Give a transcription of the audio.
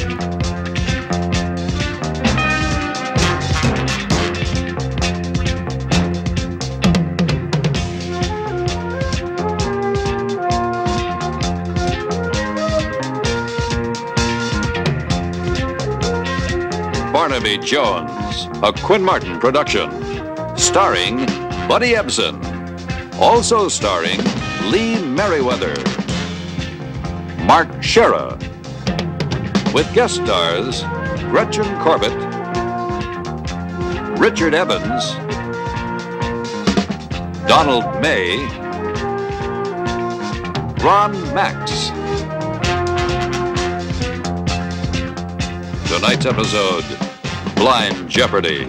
Barnaby Jones, a Quinn Martin production, starring Buddy Ebsen, also starring Lee Meriwether, Mark Shera, with guest stars Gretchen Corbett, Richard Evans, Donald May, Ron Max. Tonight's episode, Blind Jeopardy.